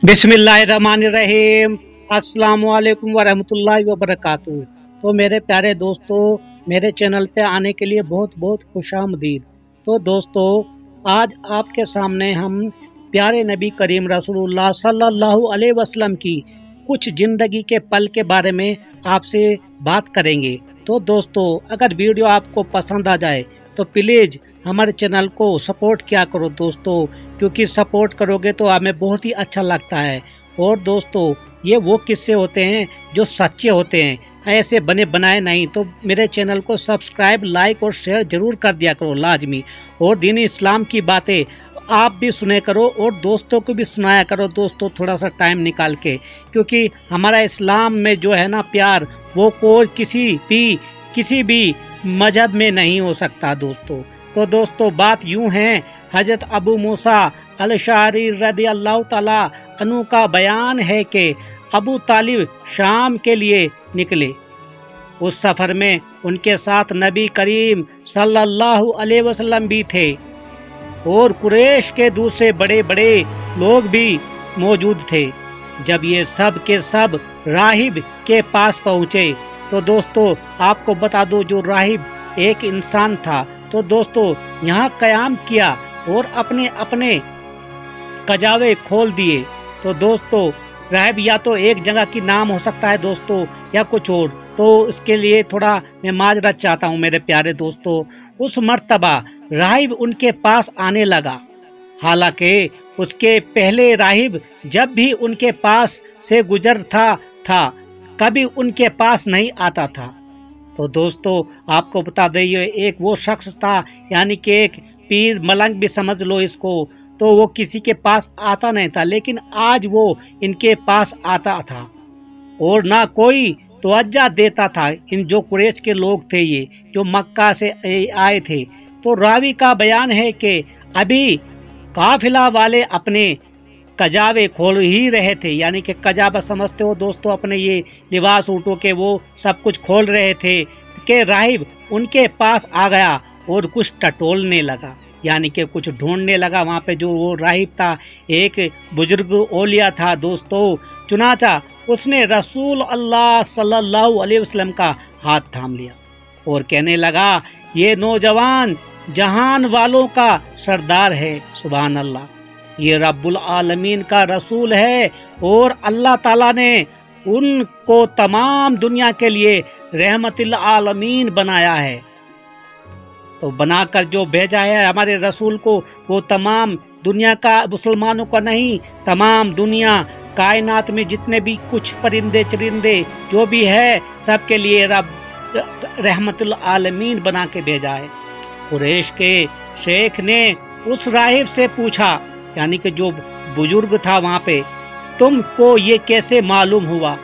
बिस्मिल्लाहिर्रहमानिर्रहीम। अस्सलामु अलैकुम वरहमतुल्लाहि वबरकातुहू। तो मेरे प्यारे दोस्तों, मेरे चैनल पे आने के लिए बहुत बहुत खुशामदीद। तो दोस्तों, आज आपके सामने हम प्यारे नबी करीम रसूलुल्लाह सल्लल्लाहु अलैहि वसल्लम की कुछ ज़िंदगी के पल के बारे में आपसे बात करेंगे। तो दोस्तों, अगर वीडियो आपको पसंद आ जाए तो प्लीज़ हमारे चैनल को सपोर्ट किया करो दोस्तों, क्योंकि सपोर्ट करोगे तो हमें बहुत ही अच्छा लगता है। और दोस्तों, ये वो किस्से होते हैं जो सच्चे होते हैं, ऐसे बने बनाए नहीं। तो मेरे चैनल को सब्सक्राइब, लाइक और शेयर जरूर कर दिया करो लाजमी। और दीन इस्लाम की बातें आप भी सुने करो और दोस्तों को भी सुनाया करो दोस्तों, थोड़ा सा टाइम निकाल के, क्योंकि हमारा इस्लाम में जो है ना प्यार, वो कोई किसी भी मजहब में नहीं हो सकता दोस्तों। तो दोस्तों, बात यूं है, हजरत अबू मूसा अल-अशअरी रज़ी अल्लाह ताला अन्हु का बयान है कि अबू तालिब शाम के लिए निकले। उस सफ़र में उनके साथ नबी करीम सल्लल्लाहु अलैहि वसल्लम भी थे और कुरैश के दूसरे बड़े बड़े लोग भी मौजूद थे। जब ये सब के सब राहिब के पास पहुँचे, तो दोस्तों आपको बता दो, जो राहिब एक इंसान था, तो दोस्तों यहाँ क़याम किया और अपने अपने कजावे खोल दिए। तो दोस्तों, राहिब या तो एक जगह की नाम हो सकता है दोस्तों, या कुछ और। तो इसके लिए थोड़ा मैं माजरत चाहता हूँ मेरे प्यारे दोस्तों। उस मर्तबा राहिब उनके पास आने लगा, हालांकि उसके पहले राहिब जब भी उनके पास से गुजरता था कभी उनके पास नहीं आता था। तो दोस्तों, आपको बता दें, ये एक वो शख्स था, यानी कि एक पीर मलंग भी समझ लो इसको। तो वो किसी के पास आता नहीं था, लेकिन आज वो इनके पास आता था और ना कोई तवज्जो देता था। इन जो कुरैश के लोग थे, ये जो मक्का से आए थे। तो रावी का बयान है कि अभी काफिला वाले अपने कजावे खोल ही रहे थे, यानी कि कजाबा समझते हो दोस्तों, अपने ये लिबास ऊँटों के वो सब कुछ खोल रहे थे कि राहिब उनके पास आ गया और कुछ टटोलने लगा, यानी कि कुछ ढूंढने लगा। वहाँ पे जो वो राहिब था, एक बुजुर्ग औलिया था दोस्तों। चुनाचा उसने रसूल अल्लाह सल्लल्लाहु अलैहि वसल्लम का हाथ थाम लिया और कहने लगा, ये नौजवान जहान वालों का सरदार है, सुभान अल्लाह, ये रब्बुल आलमीन का रसूल है और अल्लाह ताला ने उनको तमाम दुनिया के लिए रहमतुल आलमीन बनाया है। तो बनाकर जो भेजा है हमारे रसूल को, वो तमाम दुनिया का, मुसलमानों का नहीं, तमाम दुनिया कायनात में जितने भी कुछ परिंदे चरिंदे जो भी है, सबके लिए रब रहमतुल आलमीन बना के भेजा है। कुरैश के शेख ने उस राहिब से पूछा, यानी कि जो बुजुर्ग था वहाँ पे, तुमको ये कैसे मालूम हुआ?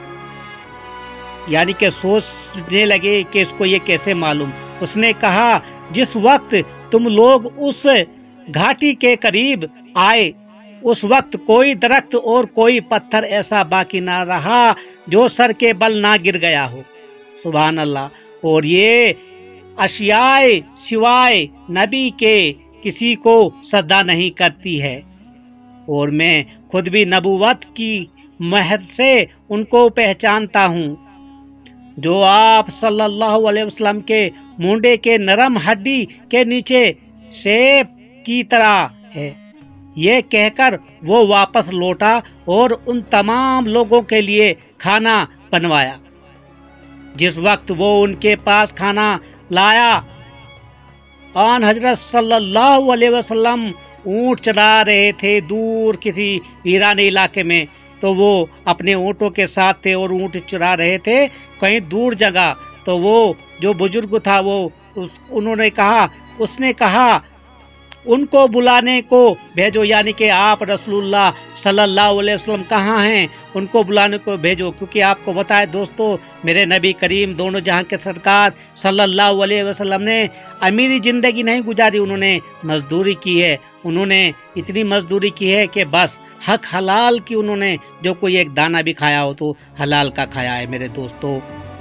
यानी कि सोचने लगे कि इसको ये कैसे मालूम। उसने कहा, जिस वक्त तुम लोग उस घाटी के करीब आए, उस वक्त कोई दरख्त और कोई पत्थर ऐसा बाकी ना रहा जो सर के बल ना गिर गया हो, सुभान अल्लाह। और ये अशियाए सिवाय नबी के किसी को सदा नहीं करती है, और मैं खुद भी नबूवत की महर से उनको पहचानता हूँ, जो आप सल्लल्लाहु अलैहि वसल्लम के मुंडे के नरम हड्डी के नीचे सेब की तरह है। ये कहकर वो वापस लौटा और उन तमाम लोगों के लिए खाना बनवाया। जिस वक्त वो उनके पास खाना लाया, आन हजरत सल्लल्लाहु अलैहि वसल्लम ऊँट चला रहे थे दूर किसी वीराने इलाके में। तो वो अपने ऊँटों के साथ थे और ऊँट चुरा रहे थे कहीं दूर जगह। तो वो जो बुजुर्ग था, वो उसने कहा उनको बुलाने को भेजो, यानी कि आप रसूलुल्लाह सल्लल्लाहु अलैहि वसल्लम कहाँ हैं, उनको बुलाने को भेजो। क्योंकि आपको बताए दोस्तों, मेरे नबी करीम दोनों जहां के सरकार सल्लल्लाहु अलैहि वसल्लम ने अमीरी ज़िंदगी नहीं गुजारी, उन्होंने मजदूरी की है। उन्होंने इतनी मजदूरी की है कि बस हक हलाल की उन्होंने, जो कोई एक दाना भी खाया हो तो हलाल का खाया है मेरे दोस्तों।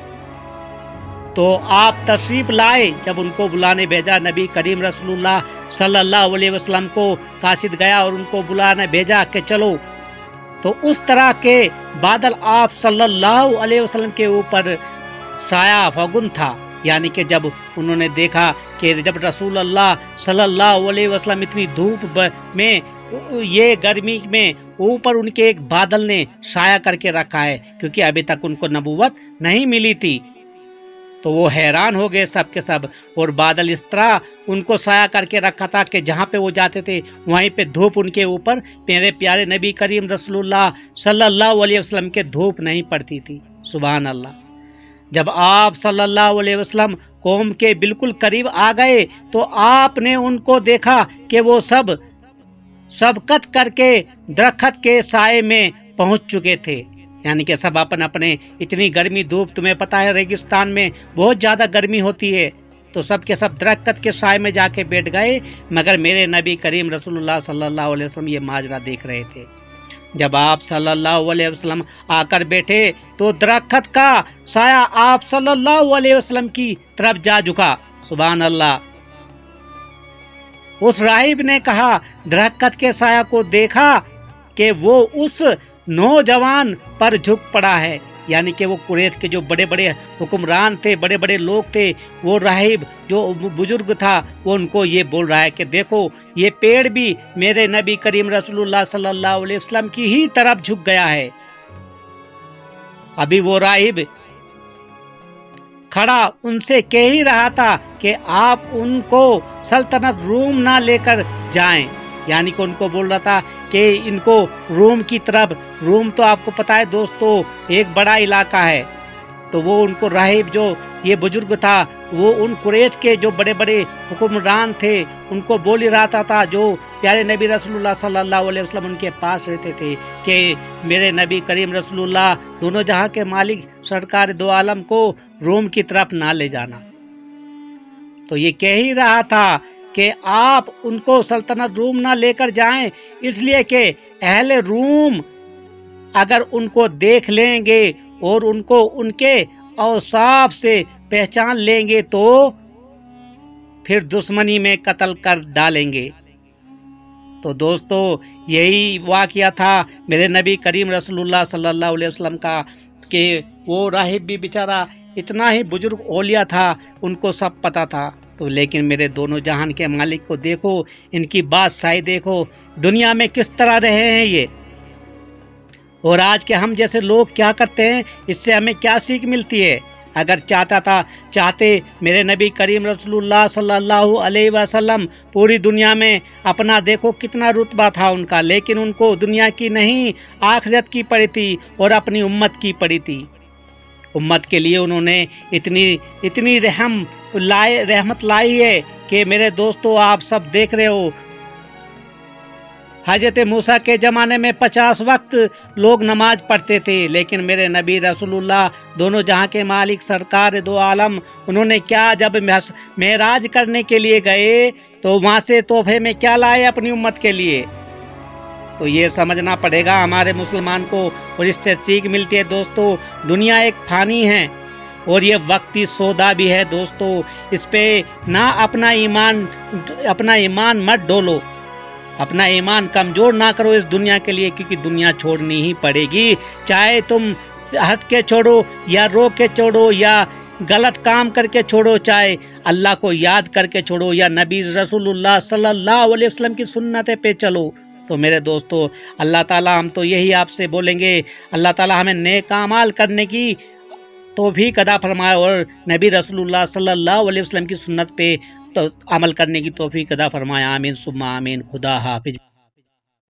तो आप तशरीफ़ लाए, जब उनको बुलाने भेजा, नबी करीम रसूलुल्लाह सल्लल्लाहु अलैहि वसल्लम को कासिद गया और उनको बुलाने भेजा कि चलो تو اس طرح کے بادل آپ صلی اللہ علیہ وسلم کے اوپر سایہ فگن تھا، یعنی کہ جب انہوں نے دیکھا کہ جب رسول اللہ صلی اللہ علیہ وسلم اتنی دھوپ میں، یہ گرمی میں، اوپر ان کے ایک بادل نے سایہ کر کے رکھا ہے، کیونکہ ابھی تک ان کو نبوت نہیں ملی تھی، تو وہ حیران ہو گئے سب کے سب۔ اور بادل اس طرح ان کو سایہ کر کے رکھا تھا کہ جہاں پہ وہ جاتے تھے وہیں پہ دھوپ ان کے اوپر، میرے پیارے نبی کریم رسول اللہ صلی اللہ علیہ وسلم کے دھوپ نہیں پڑتی تھی۔ سبحان اللہ۔ جب آپ صلی اللہ علیہ وسلم قوم کے بالکل قریب آ گئے تو آپ نے ان کو دیکھا کہ وہ سب سبقت کر کے درخت کے سائے میں پہنچ چکے تھے، یعنی کہ سب اپنے اتنی گرمی دھوپ، تمہیں پتہ ہے ریگستان میں بہت زیادہ گرمی ہوتی ہے، تو سب کے سب درخت کے سائے میں جا کے بیٹھ گئے، مگر میرے نبی کریم رسول اللہ صلی اللہ علیہ وسلم یہ ماجرا دیکھ رہے تھے۔ جب آپ صلی اللہ علیہ وسلم آ کر بیٹھے تو درخت کا سایہ آپ صلی اللہ علیہ وسلم کی طرف جا جھکا۔ سبحان اللہ۔ اس راہب نے کہا، درخت کے سایہ کو دیکھا کہ وہ اس نوجوان پر جھک پڑا ہے، یعنی کہ وہ قریش کے جو بڑے بڑے حکمران تھے، بڑے بڑے لوگ تھے، وہ راہب جو بزرگ تھا وہ ان کو یہ بول رہا ہے کہ دیکھو یہ پیڑ بھی میرے نبی کریم رسول اللہ صلی اللہ علیہ وسلم کی ہی طرف جھک گیا ہے۔ ابھی وہ راہب کھڑا ان سے کہہ ہی رہا تھا کہ آپ ان کو سلطنت روم نہ لے کر جائیں، یعنی کہ ان کو بول رہا تھا کہ ان کو روم کی طرف، روم تو آپ کو پتا ہے دوستو ایک بڑا علاقہ ہے، تو وہ ان کو راہب جو یہ بزرگ تھا وہ ان قریش کے جو بڑے بڑے حکمران تھے ان کو بول ہی رہا تھا، جو پیارے نبی رسول اللہ صلی اللہ علیہ وسلم ان کے پاس رہتے تھے، کہ میرے نبی کریم رسول اللہ دونوں جہاں کے مالک سرکار دو عالم کو روم کی طرف نہ لے جانا۔ تو یہ کہہ ہی رہا تھا کہ آپ ان کو سلطنت روم نہ لے کر جائیں، اس لیے کہ اہل روم اگر ان کو دیکھ لیں گے اور ان کو ان کے اوصاف سے پہچان لیں گے تو پھر دشمنی میں قتل کر ڈالیں گے۔ تو دوستو یہی واقعہ تھا میرے نبی کریم رسول اللہ صلی اللہ علیہ وسلم کا، کہ وہ راہب بھی بیچارہ اتنا ہی بزرگ اولیاء تھا، ان کو سب پتا تھا، تو لیکن میرے دونوں جہان کے مالک کو دیکھو، ان کی بادشاہی دیکھو، دنیا میں کس طرح رہے ہیں یہ، اور آج کے ہم جیسے لوگ کیا کرتے ہیں، اس سے ہمیں کیا سیکھ ملتی ہے۔ اگر چاہتے میرے نبی کریم رسول اللہ صلی اللہ علیہ وسلم پوری دنیا میں اپنا، دیکھو کتنا رتبہ تھا ان کا، لیکن ان کو دنیا کی نہیں آخرت کی پڑی تھی اور اپنی امت کی پڑی تھی۔ امت کے لیے انہوں نے اتنی رحمت لائی ہے کہ میرے دوستو آپ سب دیکھ رہے ہو، حضرت موسیٰ کے زمانے میں 50 وقت لوگ نماز پڑھتے تھے، لیکن میرے نبی رسول اللہ دونوں جہاں کے مالک سرکار دو عالم، انہوں نے کیا، جب معراج کرنے کے لیے گئے تو وہاں سے تحفے میں کیا لائے اپنی امت کے لیے۔ تو یہ سمجھنا پڑے گا ہمارے مسلمان کو، اور اس سے سیکھ ملتی ہے دوستو، دنیا ایک فانی ہے اور یہ وقتی سودا بھی ہے دوستو، اس پہ نہ اپنا ایمان مت ڈولو، اپنا ایمان کمزور نہ کرو اس دنیا کے لیے، کیونکہ دنیا چھوڑنی ہی پڑے گی، چاہے تم ہنس کے چھوڑو یا رو کے چھوڑو یا غلط کام کر کے چھوڑو، چاہے اللہ کو یاد کر کے چھوڑو یا نبی رسول اللہ صلی اللہ علیہ وسلم کی سنت پہ چلو۔ تو میرے دوستو اللہ تعالی، ہم تو یہی آپ سے بولیں گے، اللہ تعالی ہمیں نیک اعمال کرنے کی توفیق عطا فرمائے اور نبی رسول اللہ صلی اللہ علیہ وسلم کی سنت پہ تو عمل کرنے کی توفیق عطا فرمائے، آمین ثم آمین۔ خدا حافظ۔